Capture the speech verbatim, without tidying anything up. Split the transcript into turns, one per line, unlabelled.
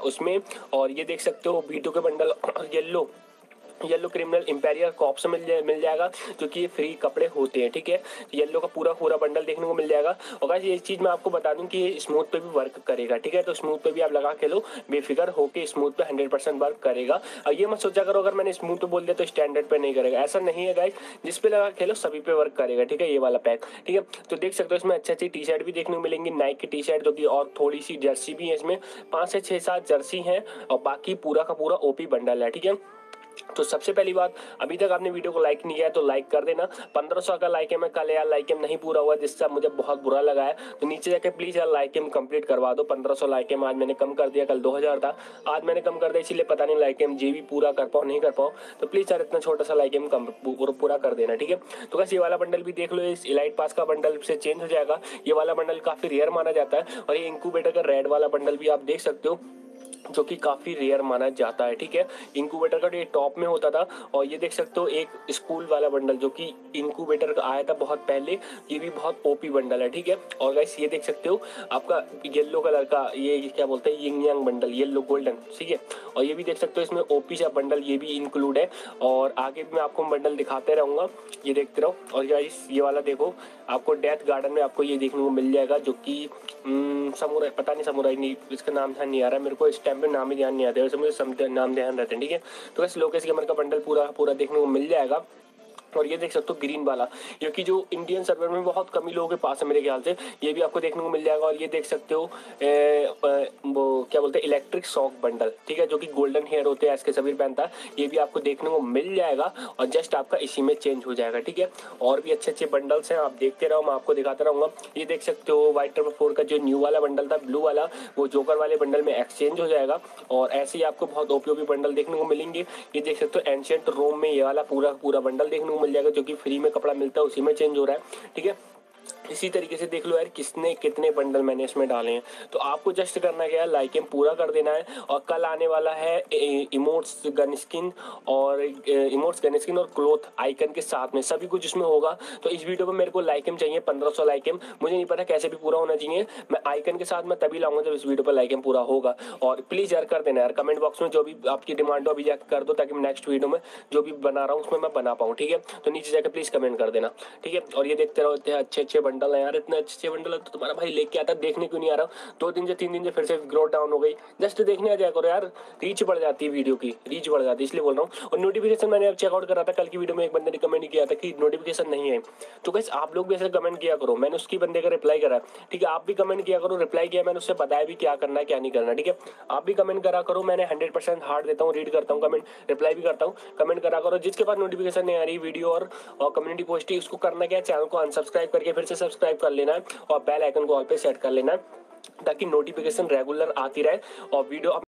उसमें। और ये देख सकते हो वीटो के bundle yellow yellow criminal imperial cops मिल जाए मिल जाएगा, जो कि ये फ्री कपड़े होते हैं, ठीक है। येलो का पूरा पूरा बंडल देखने को मिल जाएगा। और गाइस ये चीज़ मैं आपको बता दूं कि ये स्मूथ पे भी वर्क करेगा, ठीक है। तो स्मूथ पे भी आप लगा के लो, बेफिक्र होके स्मूथ पे हंड्रेड परसेंट वर्क करेगा। और ये मत सोचा करो अगर मैंने स्मूथ पे बोल दिया तो स्टैंडर्ड पे नहीं करेगा, ऐसा नहीं है गाइस। जिस पे लगा के लो सभी पे वर्क करेगा, ठीक है। ये वाला पैक, ठीक है। तो देख सकते हो इसमें अच्छी अच्छी टी शर्ट भी देखने को मिलेंगी, नाइक की टी शर्ट, जो कि और थोड़ी सी जर्सी भी है इसमें, पाँच से छः सात जर्सी हैं और बाकी पूरा का पूरा ओपी बंडल है, ठीक है। तो सबसे पहली बात, अभी तक आपने वीडियो को लाइक नहीं किया है तो लाइक कर देना। पंद्रह सौ का लाइक है मैं कल यार लाइक नहीं पूरा हुआ, जिससे मुझे बहुत बुरा लगा है। तो नीचे जाके प्लीज यार लाइक कंप्लीट करवा दो। पंद्रह सौ लाइक आज मैंने कम कर दिया, कल दो हजार था, आज मैंने कम कर दिया, इसीलिए पता नहीं लाइक जी भी पूरा कर पाओ नहीं कर पाओ। तो प्लीज यार इतना छोटा सा लाइक कम पूरा कर देना, ठीक है। तो बस ये वाला बंडल भी देख लो, इस इलाइट पास का बंडल से चेंज हो जाएगा। ये वाला बंडल काफी रेयर माना जाता है। और ये इंक्यूबेटर का रेड वाला बंडल भी आप देख सकते हो, जो कि काफ़ी रेयर माना जाता है, ठीक है। इंक्यूबेटर का ये टॉप में होता था। और ये देख सकते हो एक स्कूल वाला बंडल, जो कि इंक्यूबेटर का आया था बहुत पहले, ये भी बहुत ओपी बंडल है, ठीक है। और गाइस ये देख सकते हो आपका येलो कलर का, ये क्या बोलते हैं, yin yang bundle, yellow golden, ठीक है। और ये भी देख सकते हो इसमें ओपी सा बंडल ये भी इंक्लूड है। और आगे भी मैं आपको बंडल दिखाते रहूँगा, ये देखते रहो। और गाइस ये वाला देखो, आपको डेथ गार्डन में आपको ये देखने को मिल जाएगा, जो कि समुराई, पता नहीं समुराई नहीं, इसका नाम ध्यान नहीं आ रहा है मेरे को, इस टाइम पे नाम ही ध्यान नहीं आता है, वैसे मुझे नाम ध्यान रहते हैं, ठीक है। तो बस लोकेश गेमर का बंडल पूरा पूरा देखने को मिल जाएगा। और ये देख सकते हो ग्रीन वाला, जो कि जो इंडियन सर्वर में बहुत कम ही लोगों के पास है मेरे ख्याल से, ये भी आपको देखने को मिल जाएगा। और ये देख सकते हो ए, ए, वो क्या बोलते हैं, इलेक्ट्रिक शॉक बंडल, ठीक है, जो कि गोल्डन हेयर होते हैं, एस के सबीर पहनता है, ये भी आपको देखने को मिल जाएगा। और जस्ट आपका इसी में चेंज हो जाएगा, ठीक है। और भी अच्छे अच्छे बंडल्स हैं, आप देखते रहो, मैं आपको दिखाता रहूँगा। ये देख सकते हो व्हाइट नंबर फोर का जो न्यू वाला बंडल था, ब्लू वाला, वो जोकर वाले बंडल में एक्सचेंज हो जाएगा। और ऐसे ही आपको बहुत ओपी ओपी बंडल देखने को मिलेंगे। ये देख सकते हो एंशिएंट रोम में ये वाला पूरा पूरा बंडल देखने को मिल जाएगा, जो कि फ्री में कपड़ा मिलता है, उसी में चेंज हो रहा है, ठीक है। इसी तरीके से देख लो यार किसने कितने बंडल मैंने इसमें डाले हैं। तो आपको जस्ट करना क्या है, लाइक एम पूरा कर देना है। और कल आने वाला है इमोट्स गन स्किन और इमोट्स गन स्किन और क्लोथ आइकन के साथ में सभी कुछ इसमें होगा। तो इस वीडियो पे मेरे को लाइक एम चाहिए पंद्रह सौ लाइक एम, मुझे नहीं पता कैसे भी पूरा होना चाहिए। मैं आइकन के साथ मैं तभी लाऊंगा जब इस वीडियो पर लाइक एम पूरा होगा। और प्लीज यार कर देना यार, कमेंट बॉक्स में जो भी आपकी डिमांड हो अभी जाकर कर दो, ताकि नेक्स्ट वीडियो में जो भी बना रहा हूँ उसमें मैं बना पाऊँ, ठीक है। तो नीचे जाकर प्लीज कमेंट कर देना, ठीक है। और ये देखते रहो, इतने अच्छे अच्छे बंडल है यार, इतने अच्छे बंडल तो तुम्हारा भाई लेके आता, देखने क्यों नहीं आ रहा। दो दिन से तीन दिन से फिर से ग्रोथ डाउन हो गई, जस्ट देखने आ जाया करो यार, रीच बढ़ जाती है, वीडियो की रीच बढ़ जाती है, इसलिए बोल रहा हूँ। और नोटिफिकेशन मैंने अब चेकआउट करा था, कल की वीडियो में एक बंदे ने कमेंट किया था कि नोटिफिकेशन नहीं है। तो गाइस आप लोग भी ऐसे कमेंट किया करो, मैंने उसकी बंदे का रिप्लाई करा, ठीक है। आप भी कमेंट किया करो, रिप्लाई किया मैंने, उससे बताया भी क्या करना है क्या नहीं करना, ठीक है। आप भी कमेंट करा करो, मैंने हंड्रेड परसेंट हार्ड देता हूँ, रीड करता हूँ कमेंट, रिप्लाई भी करता हूँ। कमेंट करा करो, जिसके पास नोटिफिकेशन नहीं आ रही वीडियो और कम्युनिटी पोस्ट, उसको करना क्या है, चैनल को अनसब्सक्राइब करके फिर से सब्सक्राइब कर लेना है और बेल आइकन को ऑल पे सेट कर लेना है, ताकि नोटिफिकेशन रेगुलर आती रहे और वीडियो